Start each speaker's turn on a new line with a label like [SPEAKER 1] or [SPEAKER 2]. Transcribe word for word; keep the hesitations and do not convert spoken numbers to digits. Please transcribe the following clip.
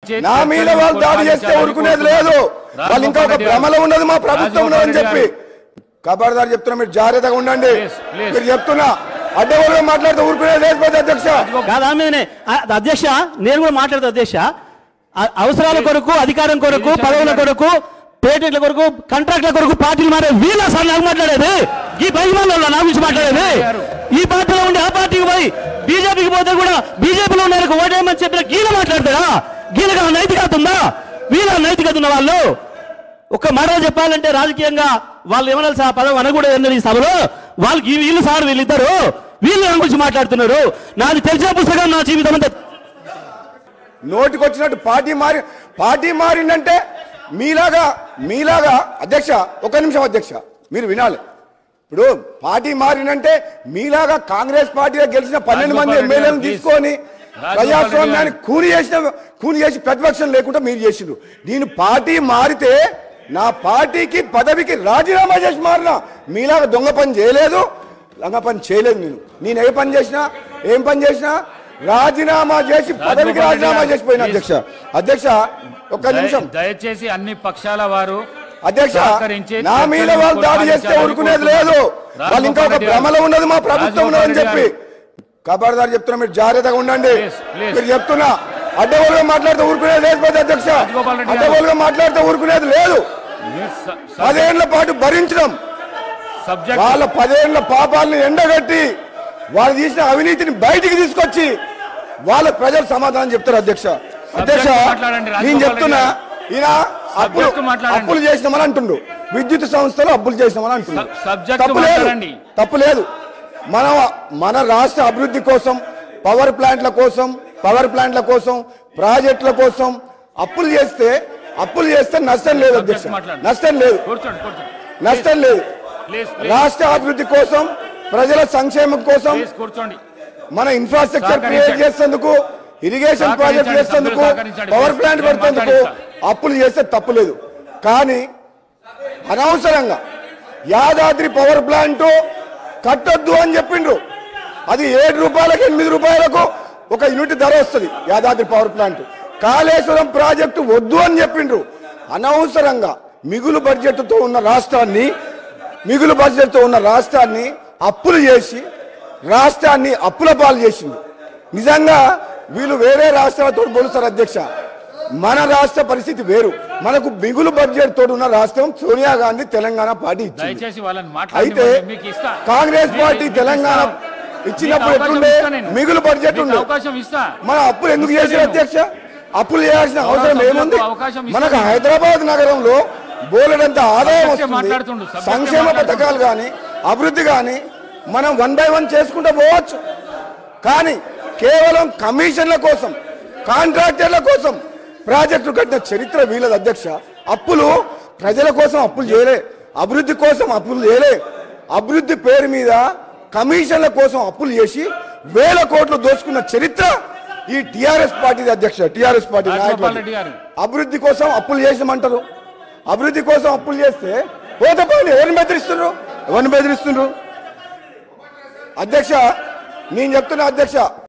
[SPEAKER 1] నా మీద వాళ్ళు దాడి చేస్తే ఊరుకునేది లేదు. వాళ్ళు ఇంకా ఒక భ్రమలో ఉన్నది మా ప్రభుత్వం ఉన్నదని చెప్పి ఖబర్దార్ చెప్తున్నా, మీరు జాగ్రత్తగా ఉండండి. మీరు చెప్తున్నా అడ్డగోలుగా మాట్లాడితే ఊరుకునేది లేదు అధ్యక్ష.
[SPEAKER 2] అధ్యక్ష నేను కూడా మాట్లాడతా అధ్యక్ష. అవసరాల కొరకు, అధికారం కొరకు, పదవుల కొరకు, పేటెంట్ల కొరకు, కాంట్రాక్ట్ల కొరకు పార్టీలు మారే వీళ్ళ సార్ నాకు మాట్లాడేది, ఈ బహిమాల నా గురించి మాట్లాడేది. ఈ పార్టీలో ఉండి ఆ పార్టీకి పోయి బీజేపీకి పోతే కూడా బీజేపీలో ఉన్న ఓటేయమని చెప్పిన గీల మాట్లాడతారా? గీలగా నైతికత ఉందా? వీళ్ళ నైతికత ఉన్న వాళ్ళు ఒక మాట చెప్పాలంటే రాజకీయంగా వాళ్ళు ఏమన్నా సార్ పదవి అనకూడదు ఏంటంటే ఈ సభలో వాళ్ళకి వీళ్ళు సార్ వీళ్ళిద్దరు వీళ్ళు నా గురించి మాట్లాడుతున్నారు. నాది తెలిసిన పుస్తకం నా జీవితం అంతా
[SPEAKER 1] నోటికి వచ్చినట్టు పార్టీ మారి పార్టీ మారిందంటే మీలాగా మీలాగా అధ్యక్ష ఒక నిమిషం అధ్యక్ష మీరు వినాలి. ఇప్పుడు పార్టీ మారినంటే మీలాగా కాంగ్రెస్ పార్టీలో గెలిచిన పన్నెండు మంది ఎమ్మెల్యేలను తీసుకొని ప్రజాస్వామ్యాన్ని కూని చేసిన కూని చేసి ప్రతిపక్షం లేకుండా మీరు చేసిండ్రు. నేను పార్టీ మారితే నా పార్టీకి పదవికి రాజీనామా చేసి మారినా. మీలాగా దొంగ పని చేయలేదు, లంగ పని చేయలేదు. నేను నేను ఏ పని చేసినా ఏం పని చేసినా రాజీనామా చేసి పదవికి రాజీనామా చేసిపోయిన అధ్యక్ష. అధ్యక్ష ఒక్క నిమిషం
[SPEAKER 3] దయచేసి అన్ని పక్షాల వారు
[SPEAKER 1] అధ్యక్ష నా మీద వాళ్ళు దాడి చేస్తే ఊరుకునేది లేదు. వాళ్ళు ఇంకా ఒక భ్రమలో ఉన్నది మా ప్రభుత్వం ఉన్నదని చెప్పి ఖబర్దార్ చెప్తున్నా, మీరు జాగ్రత్తగా ఉండండి. మీరు చెప్తున్నా అడ్డగోలుగా మాట్లాడితే ఊరుకునేది లేదు అధ్యక్ష. అడ్డగోలుగా మాట్లాడితే ఊరుకునేది లేదు. పదేళ్ల పాటు భరించడం, వాళ్ళ పదేళ్ల పాపాలను ఎండగట్టి వాళ్ళు తీసిన అవినీతిని బయటికి తీసుకొచ్చి వాళ్ళ ప్రజలు సమాధానం చెప్తారు అధ్యక్ష. అధ్యక్ష నేను చెప్తున్నా ఈయన అప్పులు అప్పులు చేసినామని అంటుండు, విద్యుత్ సంస్థలు అప్పులు చేసినామని అంటుండు. తప్పులేదు తప్పులేదు మన మన రాష్ట్ర అభివృద్ధి కోసం, పవర్ ప్లాంట్ల కోసం పవర్ ప్లాంట్ల కోసం ప్రాజెక్టుల కోసం అప్పులు చేస్తే అప్పులు చేస్తే నష్టం లేదు అధ్యక్ష. నష్టం లేదు నష్టం లేదు రాష్ట్ర అభివృద్ధి కోసం, ప్రజల సంక్షేమం కోసం, మన ఇన్ఫ్రాస్ట్రక్చర్ క్రియేట్ చేసేందుకు, ఇరిగేషన్ ప్రాజెక్ట్ చేసేందుకు, పవర్ ప్లాంట్ పెడుతేందుకు అప్పులు చేస్తే తప్పులేదు. కానీ అనవసరంగా యాదాద్రి పవర్ ప్లాంట్ కట్టొద్దు అని చెప్పిండ్రు. అది ఏడు రూపాయలకు ఎనిమిది రూపాయలకు ఒక యూనిట్ ధర వస్తుంది Yadadri power plant. Kaleshwaram project వద్దు అని చెప్పిండ్రు. అనవసరంగా మిగులు బడ్జెట్తో ఉన్న రాష్ట్రాన్ని మిగులు బడ్జెట్తో ఉన్న రాష్ట్రాన్ని అప్పులు చేసి రాష్ట్రాన్ని అప్పుల పాలు చేసిండు. నిజంగా వీళ్ళు వేరే రాష్ట్రాలతో పోలుస్తారు అధ్యక్ష. మన రాష్ట్ర పరిస్థితి వేరు. మనకు మిగులు బడ్జెట్ తోటి ఉన్న రాష్ట్రం సోనియా గాంధీ తెలంగాణ పార్టీ ఇచ్చింది. అయితే కాంగ్రెస్ పార్టీ తెలంగాణ ఇచ్చినప్పుడు ఎట్లుండే మిగులు బడ్జెట్ ఉండే, మన అప్పులు ఎందుకు చేశారు అధ్యక్ష? అప్పులు చేయాల్సిన అవసరం ఏముంది? మనకు హైదరాబాద్ నగరంలో బోలెడంత ఆదాయం వస్తుంది. సంక్షేమ పథకాలు కానీ అభివృద్ధి కానీ మనం వన్ బై వన్ చేసుకుంటూ పోవచ్చు. కానీ కేవలం కమిషన్ల కోసం, కాంట్రాక్టర్ల కోసం ప్రాజెక్టులు కట్టిన చరిత్ర వీళ్ళది అధ్యక్ష. అప్పులు ప్రజల కోసం అప్పులు చేయలే, అభివృద్ధి కోసం అప్పులు చేయలే. అభివృద్ధి పేరు మీద కమిషన్ల కోసం అప్పులు చేసి వేల కోట్లు దోచుకున్న చరిత్ర ఈ టిఆర్ఎస్ పార్టీ అధ్యక్ష. టిఆర్ఎస్ పార్టీ నాయకులు అభివృద్ధి కోసం అప్పులు చేసామంటారు. అభివృద్ధి కోసం అప్పులు చేస్తే పోతే పోయి ఎవరిని బెదిరిస్తున్నారు? ఎవరిని బెదిరిస్తున్నారు అధ్యక్ష? నేను చెప్తున్నా అధ్యక్ష,